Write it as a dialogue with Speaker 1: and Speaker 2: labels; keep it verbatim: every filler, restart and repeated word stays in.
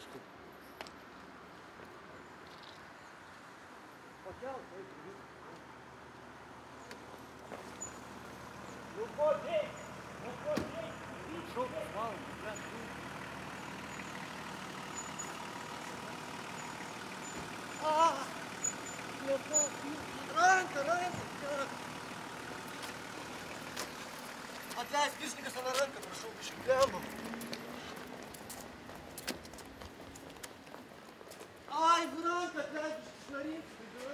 Speaker 1: biškai. Pakel, taip, taip. Nu, ko dėk? Nu, ko dėk? Šaukas, valandas, bet, nu. Ah! Liepa, ranka, ranka. Atleisk, viršininkas, ana ranką, prašau, biškai blemba. Ai, ranka, atleisk, biškai, šnarinks.